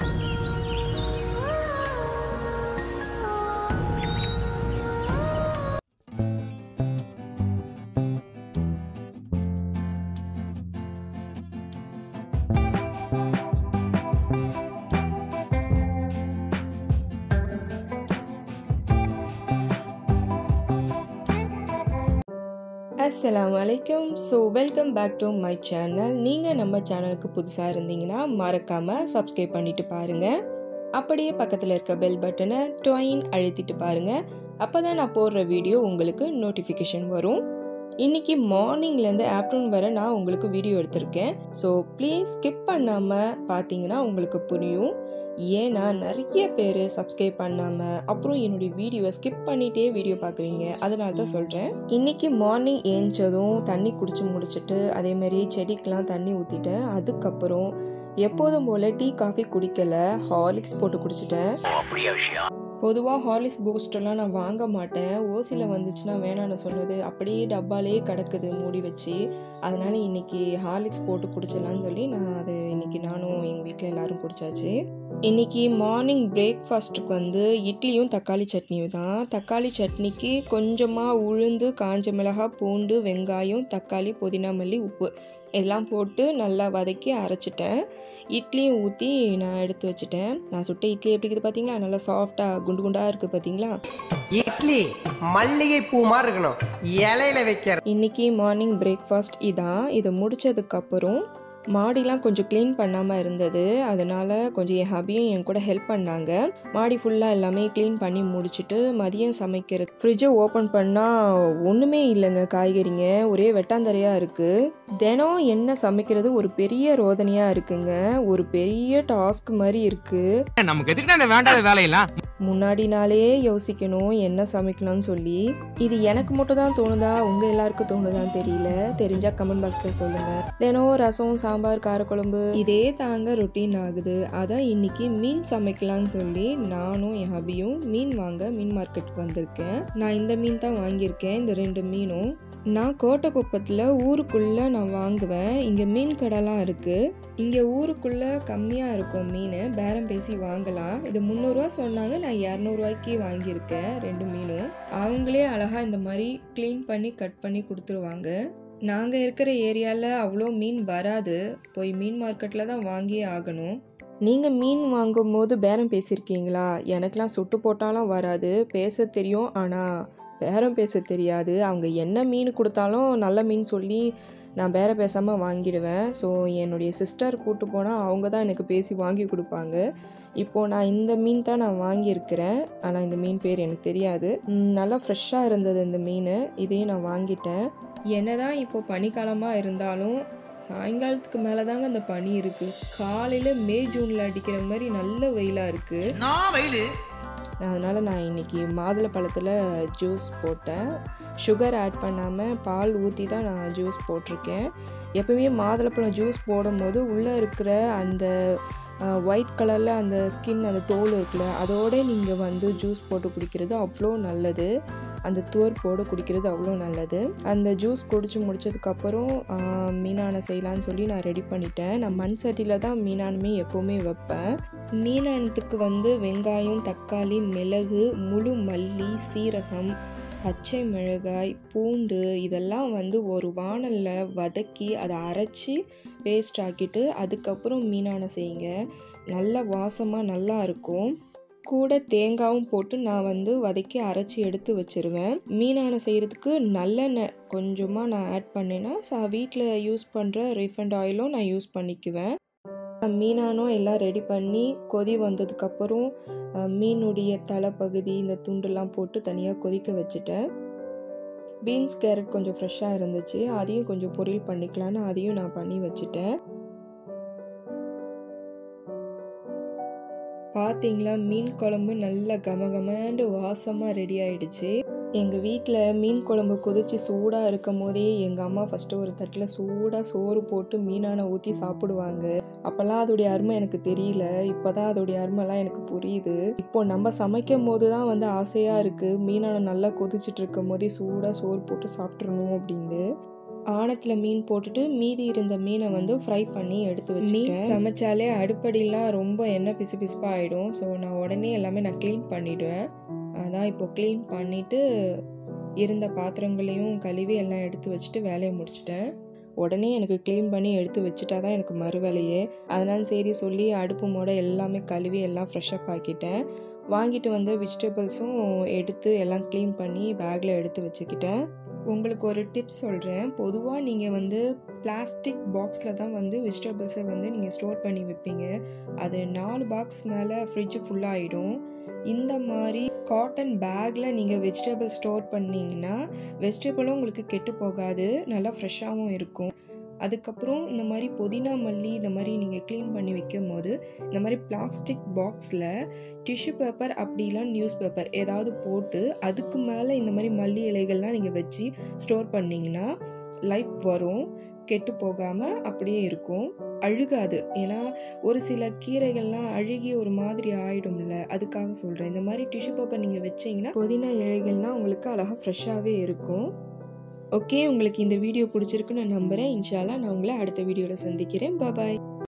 Assalamualaikum. So welcome back to my channel. நீங்கள் நம்ம சேனலுக்கு புதுசாக இருந்தீங்கன்னா மறக்காமல் சப்ஸ்கிரைப் பண்ணிட்டு பாருங்கள். அப்படியே பக்கத்தில் இருக்க பெல் பட்டனை டொயின் அழுத்திட்டு பாருங்கள். அப்போ தான் நான் போடுற வீடியோ உங்களுக்கு நோட்டிஃபிகேஷன் வரும். இன்றைக்கி மார்னிங்லேருந்து ஆஃப்டர்நூன் வரை நான் உங்களுக்கு வீடியோ எடுத்திருக்கேன். ஸோ ப்ளீஸ் ஸ்கிப் பண்ணாமல் பார்த்தீங்கன்னா உங்களுக்கு புரியும். ஏன்னா நிறைய பேர் சப்ஸ்கிரைப் பண்ணாமல் அப்புறம் என்னுடைய வீடியோவை ஸ்கிப் பண்ணிகிட்டே வீடியோ பார்க்குறீங்க. அதனால தான் சொல்கிறேன். இன்றைக்கி மார்னிங் ஏஞ்சதும் தண்ணி குடிச்சு முடிச்சுட்டு அதேமாரி செடிக்கெலாம் தண்ணி ஊற்றிட்டேன். அதுக்கப்புறம் எப்போதும் போல் டீ காஃபி குடிக்கலை, ஹார்லிக்ஸ் போட்டு குடிச்சிட்டேன். பொதுவாக ஹார்லிக்ஸ் பூஸ்டெல்லாம் நான் வாங்க மாட்டேன். ஓசியில் வந்துச்சுன்னா வேணான்னு சொன்னது அப்படியே டப்பாலே கிடக்குது மூடி வச்சு. அதனால் இன்றைக்கி ஹார்லிக்ஸ் போட்டு குடிச்சிடலான்னு சொல்லி நான் அது இன்றைக்கி நானும் எங்கள் வீட்டில் எல்லோரும் குடித்தாச்சு. இன்றைக்கி மார்னிங் பிரேக்ஃபாஸ்ட்டுக்கு வந்து இட்லியும் தக்காளி சட்னியும் தான். தக்காளி சட்னிக்கு கொஞ்சமாக உளுந்து, காஞ்ச மிளகாய், பூண்டு, வெங்காயம், தக்காளி, புதினா, மல்லி, உப்பு எல்லாம் போட்டு நல்லா வதக்கி அரைச்சிட்டேன். இட்லியும் ஊற்றி நான் எடுத்து வச்சுட்டேன். நான் சுட்ட இட்லி எப்படி இருக்குது பார்த்தீங்களா? நல்லா சாஃப்டாக குண்டு குண்டாக இருக்குது பார்த்தீங்களா? இட்லி மல்லிகை பூ மாதிரி இருக்கணும், இலையில வைக்கிற. இன்றைக்கி மார்னிங் பிரேக்ஃபாஸ்ட் இதான். இதை முடித்ததுக்கப்புறம் மாடிலாம் கொஞ்சம் க்ளீன் பண்ணாமல் இருந்தது. அதனால் கொஞ்சம் என் ஹபியும் என் கூட ஹெல்ப் பண்ணாங்க. மாடி ஃபுல்லாக எல்லாமே க்ளீன் பண்ணி முடிச்சுட்டு மதியம் சமைக்கிறது. ஃப்ரிட்ஜை ஓப்பன் பண்ணால் ஒன்றுமே இல்லைங்க, காய்கறிங்க ஒரே வெட்டாந்தரையாக இருக்குது. தினம் என்ன சமைக்கிறது ஒரு பெரிய ரோதனையாக இருக்குங்க. ஒரு பெரிய டாஸ்க் மாதிரி இருக்குது. நமக்கு எதுக்கு அந்த வேண்டாத வேலையெல்லாம் முன்னாடி நாளே யோசிக்கணும் என்ன சமைக்கணும்னு சொல்லி. இது எனக்கு மட்டும் தான் தோணுதா, உங்கள் எல்லாருக்கும் தோணுதான்னு தெரியல. தெரிஞ்சால் கமெண்ட் பாக்ஸில் சொல்லுங்கள். தினம் ரசம், சாம்பார், காரக்குழம்பு இதே தாங்க ரொட்டீன் ஆகுது. அதான் இன்னைக்கு மீன் சமைக்கலான்னு சொல்லி நானும் என் ஹபியும் மீன் வாங்க மீன் மார்க்கெட்டுக்கு வந்திருக்கேன். நான் இந்த மீன் தான் வாங்கியிருக்கேன். இந்த 2 மீனும் நான் கோட்டைக்குப்பத்தில் ஊருக்குள்ளே நான் வாங்குவேன். இங்கே மீன் கடைலாம் இருக்குது. இங்கே ஊருக்குள்ளே கம்மியாக இருக்கும் மீன், பேரம் பேசி வாங்கலாம். இது 300 ரூபா சொன்னாங்க, நான் 200 ரூபாய்க்கு வாங்கியிருக்கேன் 2 மீனும். அவங்களே அழகாக இந்த மாதிரி க்ளீன் பண்ணி கட் பண்ணி கொடுத்துருவாங்க. நாங்கள் இருக்கிற ஏரியாவில் அவ்வளோ மீன் வராது, போய் மீன் மார்க்கெட்டில் தான் வாங்கியே ஆகணும். நீங்கள் மீன் வாங்கும் போது பேரம் பேசியிருக்கீங்களா? எனக்கெலாம் சுட்டு போட்டாலும் வராது, பேச தெரியும், ஆனால் பேரம் பேச தெரியாது. அவங்க என்ன மீன் கொடுத்தாலும் நல்ல மீன் சொல்லி நான் பேரம் பேசாமல் வாங்கிடுவேன். ஸோ என்னுடைய சிஸ்டர் கூப்பிட்டு போனால் அவங்க தான் எனக்கு பேசி வாங்கி கொடுப்பாங்க. இப்போது நான் இந்த மீன் தான் நான் வாங்கியிருக்கிறேன், ஆனால் இந்த மீன் பேர் எனக்கு தெரியாது. நல்லா ஃப்ரெஷ்ஷாக இருந்தது இந்த மீன், இதையும் நான் வாங்கிட்டேன். என்னதான் இப்போ பனிக்காலமாக இருந்தாலும் சாயங்காலத்துக்கு மேலே தாங்க அந்த பனி இருக்குது. காலையில் மே ஜூனில் அடிக்கிற மாதிரி நல்ல வெயிலாக இருக்குது. அதனால் நான் இன்றைக்கி மாதுளை பழத்தில் ஜூஸ் போட்டேன். சுகர் ஆட் பண்ணாமல் பால் ஊற்றி தான் நான் ஜூஸ் போட்டிருக்கேன். எப்போவுமே மாதுளைப்பழம் ஜூஸ் போடும்போது உள்ளே இருக்கிற அந்த ஒயிட் கலரில் அந்த ஸ்கின், அந்த தோல் இருக்குல்ல, அதோடு நீங்கள் வந்து ஜூஸ் போட்டு குடிக்கிறது அவ்வளோ நல்லது. அந்த துவர்ப்போடு குடிக்கிறது அவ்வளோ நல்லது. அந்த ஜூஸ் குடிச்சு முடிச்சதுக்கப்புறம் மீனானை செய்யலான்னு சொல்லி நான் ரெடி பண்ணிட்டேன். நான் மண் சட்டியில் தான் மீனானுமே எப்போவுமே வைப்பேன். மீனானத்துக்கு வந்து வெங்காயம், தக்காளி, மிளகு, முழு மல்லி, சீரகம், பச்சை மிளகாய், பூண்டு இதெல்லாம் வந்து ஒரு வாணலில் வதக்கி அதை அரைச்சி பேஸ்ட் ஆக்கிட்டு அதுக்கப்புறம் மீனானை செய்யுங்க. நல்ல வாசமாக நல்லா இருக்கும். கூட தேங்காயும் போட்டு நான் வந்து வதக்கி அரைச்சி எடுத்து வச்சுருவேன். மீனானை செய்கிறதுக்கு நல்லெண்ணெய் கொஞ்சமாக நான் ஆட் பண்ணேன்னா வீட்டில் யூஸ் பண்ணுற ரீஃபண்ட் ஆயிலும் நான் யூஸ் பண்ணிக்குவேன். மீனானும் எல்லாம் ரெடி பண்ணி கொதி வந்ததுக்கப்புறம் மீனுடைய தலைப்பகுதி, இந்த துண்டெல்லாம் போட்டு தனியாக கொதிக்க வச்சுட்டேன். பீன்ஸ், கேரட் கொஞ்சம் ஃப்ரெஷ்ஷாக இருந்துச்சு, அதையும் கொஞ்சம் பொரியல் பண்ணிக்கலான்னு அதையும் நான் பண்ணி வச்சுட்டேன். பார்த்தீங்களா, மீன் குழம்பு நல்ல கமகமண்டு வாசமாக ரெடி ஆகிடுச்சு. எங்கள் வீட்டில் மீன் குழம்பு கொதித்து சூடாக இருக்கும் போதே எங்கள் அம்மா ஃபஸ்ட்டு ஒரு தட்டில் சூடாக சோறு போட்டு மீனானை ஊற்றி சாப்பிடுவாங்க. அப்போல்லாம் அதோடைய அருமை எனக்கு தெரியல, இப்போ தான் அதோடைய அருமைலாம் எனக்கு புரியுது. இப்போ நம்ம சமைக்கும் போது தான் வந்து ஆசையாக இருக்குது, மீனானை நல்லா கொதிச்சுட்டு இருக்கும் போதே சூடாக சோறு போட்டு சாப்பிட்றணும் அப்படின்னு. ஆணத்தில் மீன் போட்டுட்டு மீதி இருந்த மீனை வந்து ஃப்ரை பண்ணி எடுத்து வச்சுட்டேன். சமைச்சாலே அடுப்படிலாம் ரொம்ப எண்ணெய் பிசு பிசுப்பாக ஆகிடும். ஸோ நான் உடனே எல்லாமே நான் க்ளீன் பண்ணிவிடுவேன். அதான் இப்போ க்ளீன் பண்ணிவிட்டு இருந்த பாத்திரங்களையும் கழுவி எல்லாம் எடுத்து வச்சுட்டு வேலையை முடிச்சிட்டேன். உடனே எனக்கு க்ளீன் பண்ணி எடுத்து வச்சுட்டா தான் எனக்கு மறு வேலையே. அதனால சரி சொல்லி அடுப்பு மூட எல்லாமே கழுவி எல்லாம் ஃப்ரெஷ்அப் ஆக்கிட்டேன். வாங்கிட்டு வந்து வெஜிடபிள்ஸும் எடுத்து எல்லாம் க்ளீன் பண்ணி பேக்கில் எடுத்து வச்சுக்கிட்டேன். உங்களுக்கு ஒரு டிப்ஸ் சொல்கிறேன். பொதுவாக நீங்கள் வந்து பிளாஸ்டிக் பாக்ஸில் தான் வந்து வெஜிடபிள்ஸை வந்து நீங்கள் ஸ்டோர் பண்ணி வைப்பீங்க. அது 4 பாக்ஸ் மேலே ஃப்ரிட்ஜு ஃபுல்லாகிடும். இந்த மாதிரி காட்டன் பேக்கில் நீங்கள் வெஜிடபிள் ஸ்டோர் பண்ணிங்கன்னா வெஜிடபிளும் உங்களுக்கு கெட்டு போகாது, நல்லா ஃப்ரெஷ்ஷாகவும் இருக்கும். அதுக்கப்புறம் இந்த மாதிரி புதினா மல்லி இந்த மாதிரி நீங்கள் க்ளீன் பண்ணி வைக்கும் போது இந்த மாதிரி பிளாஸ்டிக் பாக்ஸில் டிஷ்யூ பேப்பர் அப்படிலாம் நியூஸ் பேப்பர் ஏதாவது போட்டு அதுக்கு மேலே இந்த மாதிரி மல்லி இலைகள்லாம் நீங்கள் வச்சு ஸ்டோர் பண்ணிங்கன்னா லைஃப் வரும், கெட்டு போகாமல் அப்படியே இருக்கும், அழுகாது. ஏன்னா ஒரு சில கீரைகள்லாம் அழுகி ஒரு மாதிரி ஆகிடும்ல, அதுக்காக சொல்கிறேன். இந்த மாதிரி டிஷ்யூ பேப்பர் நீங்கள் வச்சிங்கன்னா புதினா இலைகள்லாம் உங்களுக்கு அழகாக ஃப்ரெஷ்ஷாகவே இருக்கும். ஓகே, உங்களுக்கு இந்த வீடியோ பிடிச்சிருக்குன்னு நான் நம்புகிறேன். இன்ஷா அல்லாஹ் நான் உங்களை அடுத்த வீடியோவில் சந்திக்கிறேன். பாய்.